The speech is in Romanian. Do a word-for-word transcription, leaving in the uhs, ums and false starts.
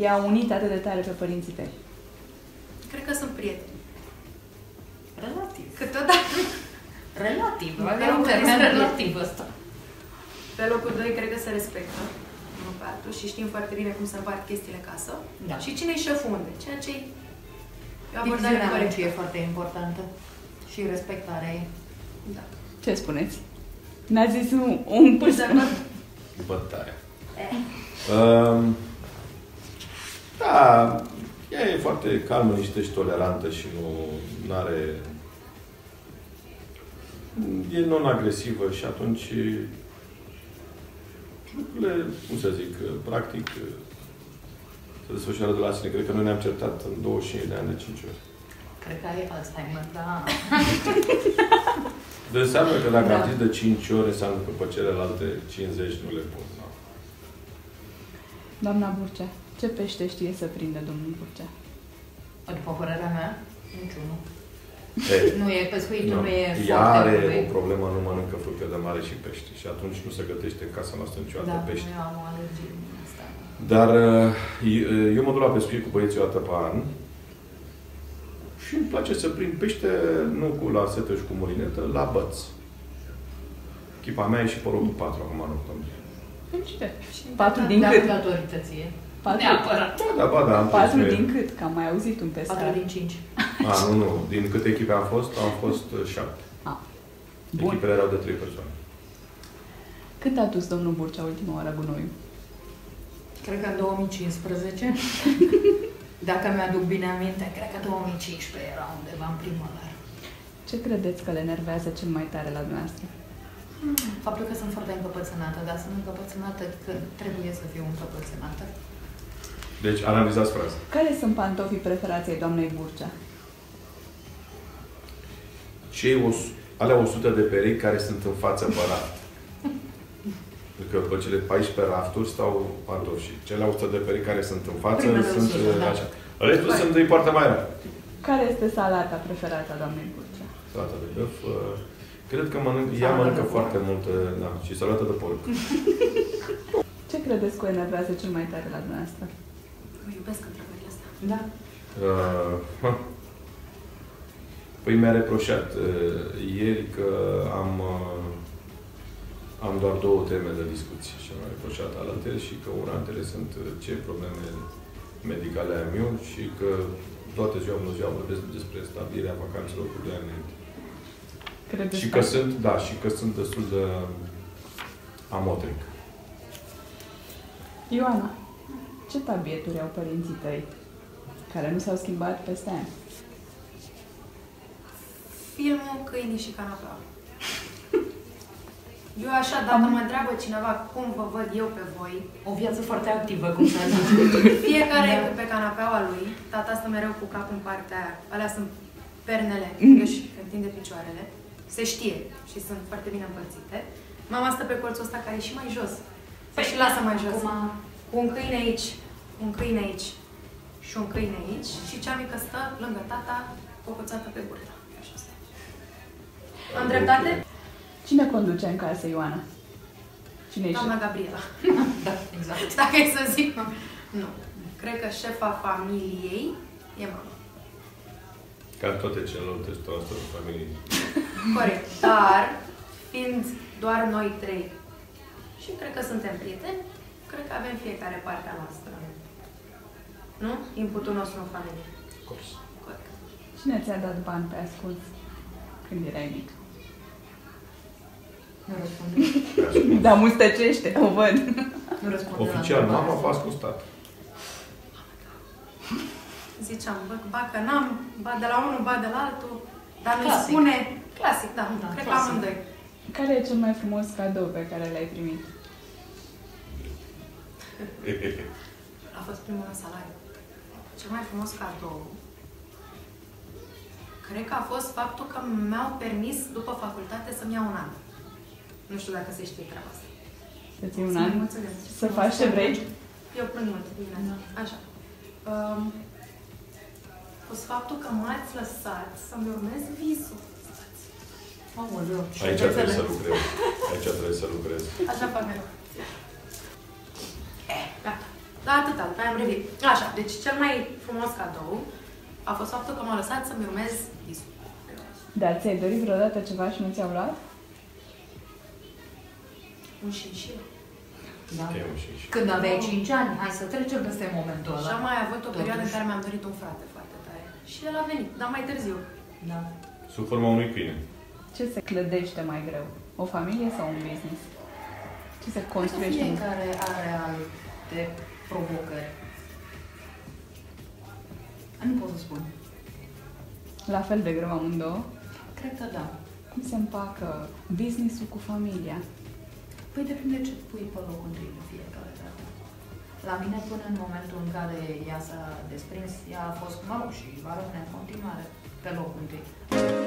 i-a unit atât de tare pe părinții tăi? Cred că sunt prieteni. Relativ. Câteodată. Relativ. Pe Avea un locul termen doi, relativ ăsta. Pe locul doi, cred că se respectă unul pe altul și știm foarte bine cum să împart chestiile acasă. Da. Și cine e șeful unde. Ceea ce e o abordare Diviziunea corectă. muncii e foarte importantă. Și respectarea ei. Da. Ce spuneți? N-a zis un, un pus. Bătaia. Eh. Um, da, ea e foarte calmă, niște și tolerantă și nu are... E non-agresivă și atunci lucrurile, cum să zic, practic se desfășoară de la sine. Cred că noi ne-am certat în douăzeci și cinci de ani de cinci ori. Cred că ai Alzheimer, da. De înseamnă că dacă Da. am zis de cinci ori, înseamnă că pe celelalte cincizeci nu le pun. Da. Doamna Burcea, ce pește știe să prindă domnul Burcea? După părerea mea, niciunul. Ei, Nu e, pescuitul nu. nu e Ea foarte are lui. o problemă, nu mănâncă fructe de mare și pește. Și atunci nu se gătește în casa noastră niciodată Da, pește. eu am o alergie din asta. Dar eu mă duc la pescuit cu băieții o dată pe an și îmi place să prind pește, nu cu lasetă și cu murinetă, la băț. Chipa mea e și pe locul patru acum în octombrie. Felicitări. Și Patru da, din Da, cât? autorităție. Patru, Neapărat. Da, da, ba, da, am patru prins din mie. cât? Că am mai auzit un pescar. Patru din cinci. A, nu, nu. Din câte echipe am fost, am fost uh, șapte. Ah. Bun. Echipele erau de trei persoane. Cât a dus domnul Burcea ultima oară gunoiul? Cred că în două mii cincisprezece. Dacă mi-aduc bine aminte, cred că două mii cincisprezece era undeva în primăvară. Ce credeți că le enervează cel mai tare la dumneavoastră? Faptul că sunt foarte încăpățânată, dar sunt încăpățânată când trebuie să fiu încăpățânată. Deci, analizați fraza. Care sunt pantofii preferați ai doamnei Burcea? Cei o, alea o sută de perechi care sunt în față pe raft. Pentru că pe cele paisprezece rafturi stau pantofi și cele o sută de perechi care sunt în față Primele sunt o sută, da. așa. Restul sunt din partea mai rar. Care este salata preferată a doamnei Burcea? Salata de băf. Cred că mănânc, ea Salata mănâncă de foarte mult, da, și salată de porc. Ce credeți că o enervează cel mai tare la dumneavoastră? Eu iubesc întrebările astea. Da. Uh, păi mi-a reproșat uh, ieri că am, uh, am doar două teme de discuție și mi-a reproșat alătele și că una altele sunt uh, ce probleme medicale am eu și că toate ziua în ziua vorbesc despre stabilirea vacanțelor cu doi ani înainte. Credeți Și că sunt, da, și că sunt destul de amotric. Ioana, ce tabieturi au părinții tăi care nu s-au schimbat peste ani? Filmul, câinii și canapeaua. Eu așa, dacă mă întreabă cineva cum vă văd eu pe voi, O viață foarte activă, cum să zic. fiecare Da. e pe canapeaua lui, tata stă mereu cu capul în partea aia, alea sunt pernele, își întinde picioarele, se știe și sunt foarte bine împărțite. Mama stă pe colțul ăsta care e și mai jos, păi, și lasă mai jos. Acum, Cu un câine aici, un câine aici și un câine aici și cea mică stă lângă tata, cocoțată pe burtă. Așa stă. Am dreptate? Cine conduce în casă, Ioana? Cine e Doamna șef? Gabriela. da, exact. Dacă e să zic, nu. Cred că șefa familiei e mama. Ca toate celelalte situații de familie. Corect. Dar, fiind doar noi trei și cred că suntem prieteni, cred că avem fiecare partea noastră. Nu? Inputul nostru în familie. Cors. Corect. Cine ți-a dat bani pe ascuns când erai mic? Nu răspunde. Da, mustăcește, o văd. Nu răspunde. Oficial, la mama întrebarea a asta. fost cu stat. Ziceam, bă, ba că n-am, ba de la unul, ba de la altul, dar nu Clasic. spune... Clasic, da. Da, cred că clasic. amândoi. Care e cel mai frumos cadou pe care l-ai primit? A fost primul meu salariu. Cel mai frumos cadou, cred că a fost faptul că mi-au permis, după facultate, să-mi iau un an. Nu știu dacă se știe treaba asta. Să ții un Să an? mulțumesc. Să faci ce vrei? Eu plâng mult dimineața. Așa. Um, a fost faptul că m-ați lăsat să-mi urmez visul. Aoleu, ce Aici trebuie înțeleg. să lucrez. Aici trebuie să lucrez. Așa fac mereu. Eh, gata. atâta, după aia am revenit. Așa, deci cel mai frumos cadou a fost faptul că m-a lăsat să-mi urmez visul. Dar ți-ai dorit vreodată ceva și nu ți-au luat? Un șinșil. Da. E un și- și- Când aveai cinci ani, hai să trecem peste momentul ăla. Și am mai avut o Totuși. perioadă în care mi-am dorit un frate foarte tare. Și el a venit, dar mai târziu. Da. Sub forma unui câine. Ce se clădește mai greu? O familie sau un business? Ce se construiește? Fiecare are alte provocări. Nu pot să spun. La fel de greu amândouă? Cred că da. Cum se împacă business-ul cu familia? Păi depinde ce pui pe locul întâi de fiecare dată. La mine, până în momentul în care ea s-a desprins, ea a fost, mă rog, și va rămâne în continuare pe locul întâi.